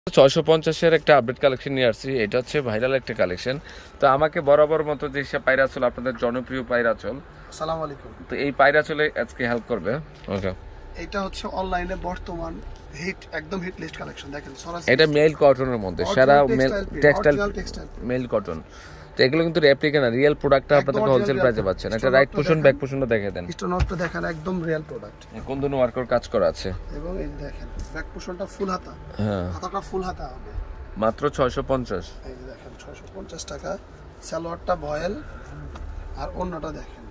650-এর একটা update collection নিয়ে আসছি। এটা হচ্ছে ভাইরাল একটা কালেকশন। তো আমাকে বরাবর মতো যে পায়রাচল, আপনাদের জনপ্রিয় পায়রাচল, আসসালামু আলাইকুম। তো এই পায়রাচলে আজকে হেল্প করবে। ওকে, এটা হচ্ছে অনলাইনে বর্তমান হিট, একদম হিট লিস্ট কালেকশন। দেখেন এটা মেল কটনের মধ্যে সারা মেল টেক্সটাইল মেল কটন। তো এগুলো কিন্তু রেপ্লিকা না, রিয়েল প্রোডাক্টটা আপনাদের হোলসেল প্রাইসে পাচ্ছেন। এটা রাইট পোর্শন ব্যাক পোর্শনটা দেখে দেন, স্টোনটা দেখেন, একদম রিয়েল প্রোডাক্ট। কোন ধরনের ওয়ার্কার কাজ করা আছে এবং এই দেখেন ব্যাক পোর্শনটা ফুল হাতা, হ্যাঁ হাতাটা ফুল হাতা হবে মাত্র 650। এই দেখেন 650 টাকা। সালোয়ারটা ভয়েল আর ওন্নাটা দেখেন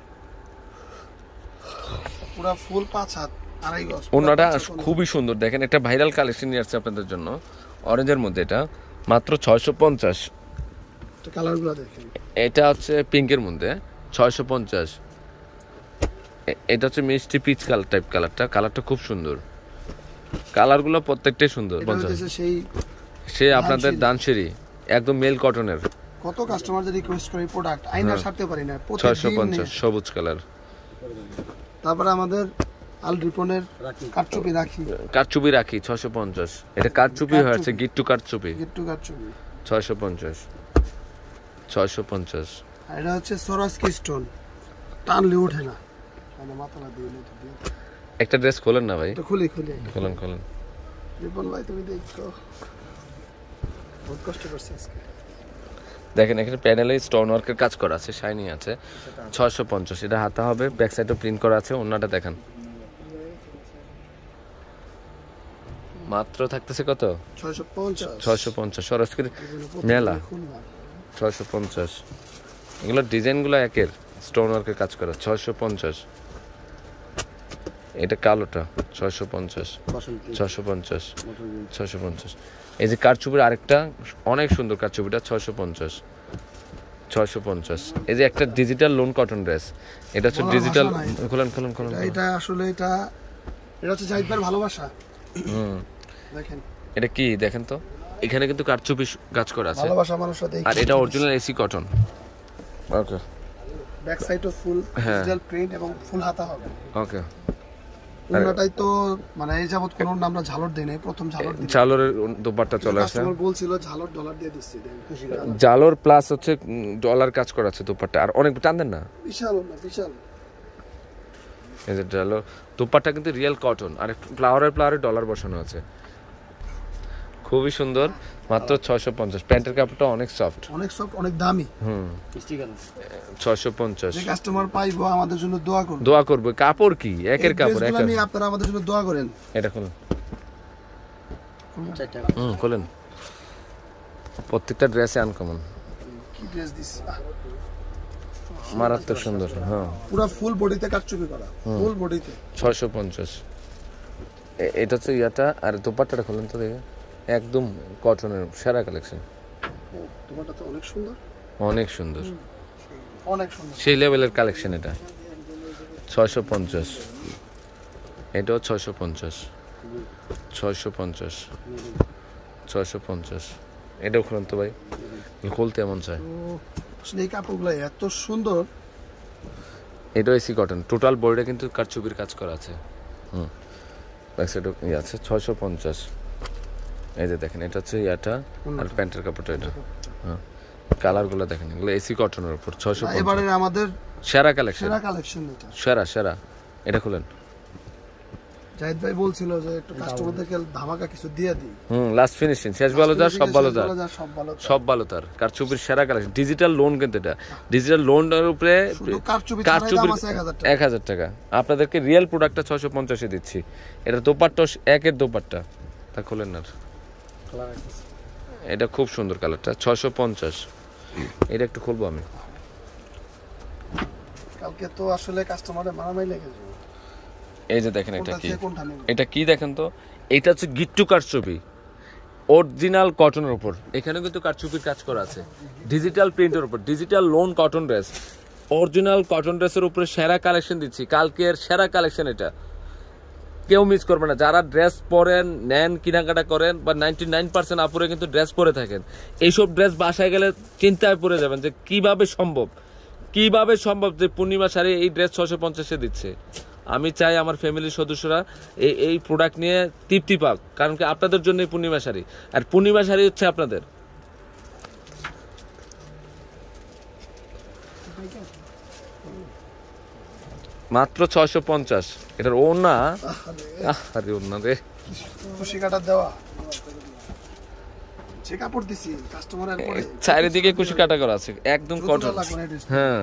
পুরো ফুল 5 হাত আড়াই গজ। ওন্নাটা খুবই সুন্দর, দেখেন একটা ভাইরাল কালেকশন নিয়ে আসছে আপনাদের জন্য অরেঞ্জের মধ্যে। এটা মাত্র 650। কালারগুলো দেখেন, এটা হচ্ছে পিঙ্কের মধ্যে 650। এটা হচ্ছে মিষ্টি পিচ কালার টাইপ, কালারটা খুব সুন্দর। কালারগুলো প্রত্যেকটাই সুন্দর। সে আপনাদের দানশেরি একদম মেল কটনের। কত কাস্টমার যে রিকোয়েস্ট করে প্রোডাক্ট আইনা ছাড়তে পারি না। 650 সবুজ কালার। তারপরে আমাদের আলরিপনের কারচুপি রাখি 650। এটা কারচুপি হয়েছে গিট্টু কারচুপি 650। আর এটা হচ্ছে সরাসকি স্টোন, টানলে ওঠে না, মানে মাথাটা দিয়ে একটা ড্রেস খোলেন না ভাই, খুলে খোলেন রিপন ভাই, তুমি দেখো বহুত কষ্ট করছে আজকে। দেখেন এখানে প্যানেলে স্টোন ওয়ার্কের কাজ করা আছে, শাইনি আছে। 650 এটা হাতা হবে, ব্যাক সাইডে প্রিন্ট করা আছে। ওন্নাটা দেখেন মাত্র থাকতেছে কত? 650 সরাসরি মেলা 650। এগুলো ডিজাইনগুলো একের, স্টোন ওয়ার্কের কাজ করা 650। এটা কালোটা 650। এই যে কারচুপির আরেকটা অনেক সুন্দর কারচুপিটা 650। এই যে একটা ডিজিটাল লোন কটন ড্রেস, এটা হচ্ছে ডিজিটাল। খোলেন এটা আসলে এটা হচ্ছে জাহিদ ভাইয়ের ভালোবাসা। দেখেন এটা কি দেখেন তো, এখানে কিন্তু কারচুপি কাজ করা আছে, ভালোবাসা মানুষরা দেখে। আর এটা original AC cotton. Okay, back সাইডও ফুল ডিজিটাল প্রিন্ট এবং ফুল হাতা হবে। ওকে, ওনাটাই তো মানে এই যাবত কোন আমরা ঝালর দেই নাই, প্রথম ঝালর দিই। ঝালরের দোপাট্টা চলে আসে। কাস্টমার বলছিল ঝালর ডলার দিয়ে দিচ্ছি, ঝালর প্লাস হচ্ছে ডলার কাজ করা আছে দোপাট্টা। আর অনেক টান দেন না, বিশাল। এই যে ঝালর দোপাট্টা কিন্তু রিয়েল কটন, আর ফ্লাওয়ারে ডলার বসানো আছে, খুবই সুন্দর। মাত্র 650। প্যান্টের কাপড়টা অনেক সফট, অনেক দামি। 650। যে কাস্টমার পাইবো আমাদের জন্য দোয়া করবে। কাপড় কি একের কাপড়, আপনারা আমাদের জন্য দোয়া করেন। এটা খুলুন, খোলেন। প্রত্যেকটা ড্রেসে আনকমন, কি ড্রেস দিস, মারাত্মক সুন্দর। হ্যাঁ, পুরো ফুল বডিতে কাটচুপি করা, ফুল বডিতে 650। এটা হচ্ছে ইয়াটা। আর দোপাট্টাটা খোলেন তো দেখে, একদম কটনের সেরা কালেকশন। দোপাট্টাটা অনেক সুন্দর, সেই লেভেলের কালেকশন। এটা 650। এটাও 650। এটাও খুলেন তো ভাই, খুলতে এমন চায়। এই কাপড়গুলো এত সুন্দর। এটাও এসি কটন, টোটাল বডিটা কিন্তু কারচুপির কাজ করা আছে। আছে 650। এই যে দেখেন, এটা হচ্ছে ইয়াটা, আর প্যান্টের কাপড়টা এটা। হ্যাঁ, কালারগুলো দেখেন, এগুলো এসি কটনের উপর 650। এবারে আমাদের সেরা কালেকশন এটা সেরা। এটা খুলেন। জাহিদ ভাই বলছিল যে একটু কাস্টমারদেরকে ধামাকা কিছু দিয়ে দিই। লাস্ট ফিনিশিং, শেষ ভালো তার, সব ভালো তার। কারচুপির সেরা কালেকশন, ডিজিটাল লোন। কিন্তু এটা ডিজিটাল লোনের উপরে কারচুপির 1000 টাকা। আপনাদেরকে রিয়েল প্রোডাক্টটা 650 দিচ্ছি। এটা দোপাট্টা একের দোপাট্টা, তা খোলেন না। এটা খুব সুন্দর কালারটা 650। এটা একটু খুলবো আমি, কালকে তো আসলে কাস্টমারে মারামারি লেগে যাবে। এই যে দেখেন, এটা কি দেখেন তো, এটা হচ্ছে গিট্টু কারচুপি অরিজিনাল কটনের উপর। এখানে কিন্তু কারচুপির কাজ করা আছে, ডিজিটাল প্রিন্টের উপর, digital lawn cotton dress, original cotton ড্রেসের উপরে সেরা কালেকশন দিচ্ছি। কালকের সেরা কালেকশন এটা, কেউ মিস করবে না। যারা ড্রেস পরেন, নেন, কেনাকাটা করেন, বা 99% আপুরে কিন্তু ড্রেস পরে থাকেন, এইসব ড্রেস বাসায় গেলে চিন্তায় পড়ে যাবেন যে কিভাবে সম্ভব যে পূর্ণিমা শাড়ি এই ড্রেস 650 দিচ্ছে। আমি চাই আমার ফ্যামিলির সদস্যরা এই প্রোডাক্ট নিয়ে তৃপ্তি পাক, কারণ কি আপনাদের জন্য পূর্ণিমা শাড়ি, আর পূর্ণিমা শাড়ি হচ্ছে আপনাদের। মাত্র 650। এটার ওড়না, আরে ওড়না রে খুশি কাটা দেওয়া, যে কাপড় দিছি কাস্টমারের পরে চারিদিকে কুশি কাটা করা আছে, একদম কটন। হ্যাঁ,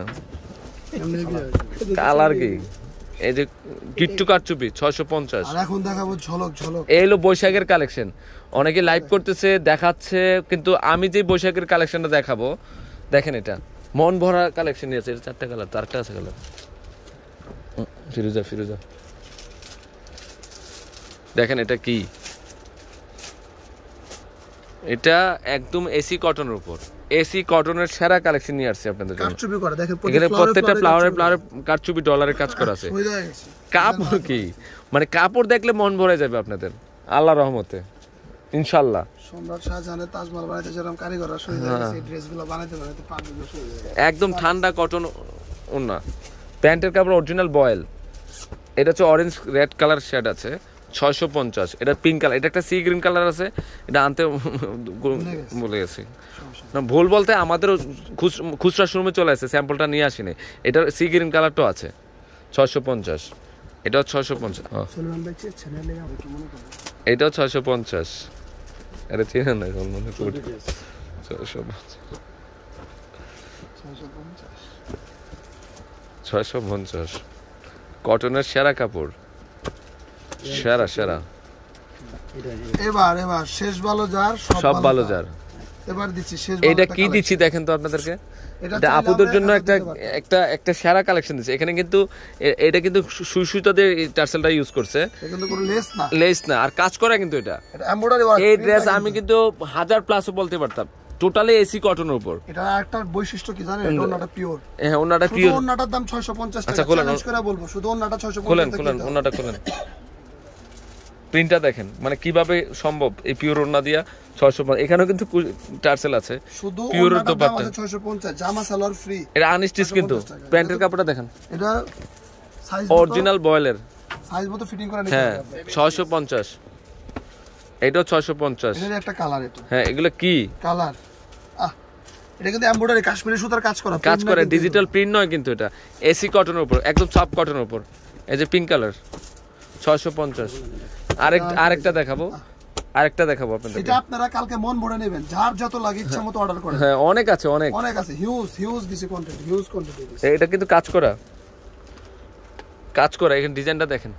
কালার কি, এই যে গিট্টু কারচুপি 650। আর এখন দেখাবো ঝলক ঝলক। এই হলো বৈশাখের কালেকশন। অনেকে লাইভ করতেছে, দেখাচ্ছে, কিন্তু আমি যে বৈশাখের কালেকশনটা দেখাবো, দেখেন এটা মন ভরা কালেকশন আছে। এটা 4টা কালার, 4টা আছে কালার। ফিরোজা ফিরোজা দেখেন এটা কি, এটা একদম এসি কটনের উপর, এসি কটনের সেরা কালেকশন নিয়ে আসছে আপনাদের জন্য। কারচুপি করা দেখেন, এখানে প্রত্যেকটা ফ্লাওয়ারে ফ্লাওয়ারে কারচুপি ডলারের কাজ করা আছে। কাপড় কি, মানে কাপড় দেখলে মন ভরে যাবে আপনাদের আল্লাহর রহমতে ইনশাআল্লাহ। সম্রাট শাহজাহানের তাজমহল বানাইতে যেরকম কারিগররা শহীদ হয়ে গেছে, এই ড্রেসগুলো বানাইতে বানাইতে পারবে শহীদ হয়ে গেছে। একদম ঠান্ডা কটন ওন্না, প্যান্টের কাপড় অরিজিনাল বয়েল। এটা হচ্ছে অরেঞ্জ রেড কালার শেড আছে 650। এটা পিঙ্ক কালার, এটা একটা সি গ্রিন কালার আছে, এটা আনতে বলে গেছি না, ভুল বলতে আমাদের খুচরা শোরুমে চলে আসছে, স্যাম্পলটা নিয়ে আসিনি। এটা সি গ্রিন কালারটাও আছে 650। এটাও 650। এটাও 650। আরে চিনে না এখন মনে করি 650 কটনের সেরা কাপড়, সেরা সেরা। এবার শেষ ভালো যার সব ভালো যার। এবার দিচ্ছি শেষ। এটা কি দিচ্ছি দেখেন তো আপনাদেরকে, এটা আপুদের জন্য একটা একটা একটা সেরা কালেকশন দিচ্ছে। এখানে কিন্তু এটা কিন্তু সুই সুতা দিয়ে টার্সেলটা ইউজ করছে, কিন্তু কোনো লেস না, লেস না, আর কাজ করা কিন্তু এটা এমব্রয়ডারি ওয়ার্ক। এই ড্রেস আমি কিন্তু 1000+ বলতে পারতাম, টোটালি এসি কটনের উপর। এটা একটা বৈশিষ্ট্য কি জানেন, এটা ওন্নাটা পিওর। হ্যাঁ, ওন্নাটা পিওর। ওন্নাটার দাম 650 টাকা। আচ্ছা, খোলেন, চ্যালেঞ্জ করে বলবো, শুধু ওন্নাটা 650 খোলেন টাকা। খোলেন ওন্নাটা খোলেন, প্রিন্টটা দেখেন, মানে কিভাবে সম্ভব এই পিওর ওন্না দিয়া 650। এখানেও কিন্তু টার্সেল আছে, শুধু পিওর ওন্নাটার দাম দোপাট্টা আছে 650, জামা সালোয়ার ফ্রি। এটা আনস্টিচ, কিন্তু প্যান্টের কাপড়টা দেখেন, এটা সাইজ অরিজিনাল বয়েলের, সাইজ মতো ফিটিং করে নিতে হ্যাঁ হবে। 650। এটাও 650। এর একটা কালার, এটা হ্যাঁ, এগুলো কি কালার, এটা কিন্তু এমব্রয়ডারি কাশ্মীরি সুতার কাজ করা, কাজ করে, ডিজিটাল প্রিন্ট নয় কিন্তু, এটা এসি কটনের উপর, একদম সফট কটনের উপর। এই যে পিঙ্ক কালার 650। আরেকটা দেখাবো, আপনাদের। এটা আপনারা কালকে মন ভরে নেবেন, যার যত লাগে ইচ্ছা মতো অর্ডার করেন। হ্যাঁ, অনেক আছে, অনেক আছে, হিউজ দিছে কোয়ান্টিটি, হিউজ কোয়ান্টিটি দিছে। এটা কিন্তু কাজ করা, এখানে ডিজাইনটা দেখেন,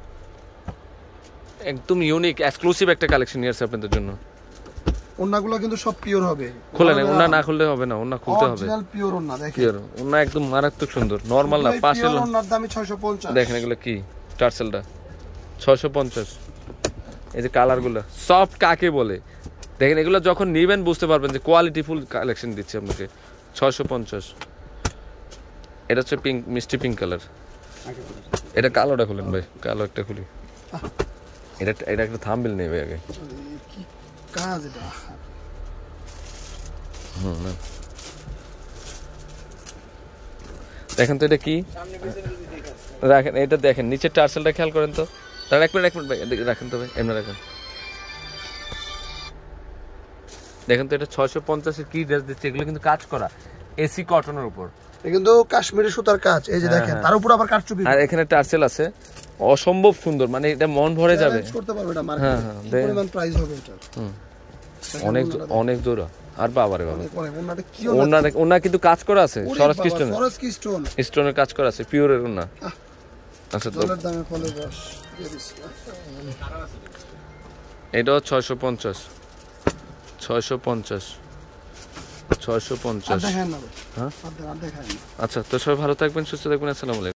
একদম ইউনিক এক্সক্লুসিভ একটা কালেকশন নিয়ে আসছে আপনাদের জন্য। ওন্নাগুলো কিন্তু সব পিওর হবে, খুলে না, ওন্না না খুললে হবে না, ওন্না খুলতে হবে। অরিজিনাল পিওর ওন্না দেখেন, পিওর ওন্না একদম মারাত্মক সুন্দর, নরমাল না। পাশে ওন্নার দামই 650। দেখেন এগুলো কি, টার্সেলটা 650। এই যে কালারগুলো সফট কাকে বলে দেখেন, এগুলো যখন নেবেন বুঝতে পারবেন যে কোয়ালিটি ফুল কালেকশন দিচ্ছে আপনাকে। 650। এটা হচ্ছে পিঙ্ক, মিষ্টি পিঙ্ক কালার। এটা কালোটা খুলেন ভাই, কালো একটা খুলি। এটা একটা থাম্বনেল নেবে আগে। কি কাজ এটা, দেখেন তো এটা কি, রাখেন এটা, দেখেন নিচের টার্সেলটা খেয়াল করেন তো। এক মিনিট ভাই, রাখেন তো ভাই, এমনি রাখেন। দেখেন তো এটা 650-এর কি ড্রেস দিচ্ছে, এগুলো কিন্তু কাজ করা এসি কটনের উপর, কিন্তু কাশ্মীরি সুতার কাজ। এই যে দেখেন, তার উপর আবার কারচুপি, আর এখানে টার্সেল আছে, অসম্ভব সুন্দর, মানে এটা মন ভরে যাবে। করতে পারবে এটা মার্কেটে। হ্যাঁ, পরিমাণ প্রাইস হবে এটা, অনেক জোড়া। আর বাবারে বাবা, ওন্নাটা কি, ওন্না কিন্তু কাজ করা আছে, সরস কি স্টোনের কাজ করা আছে, পিওরের ওন্না। আচ্ছা, তো দামে ফলের রস দিয়ে দিছি। এটাও 650। 650। দেখেন না, হ্যাঁ, আচ্ছা, তো সবাই ভালো থাকবেন, সুস্থ থাকবেন। আসসালামু আলাইকুম।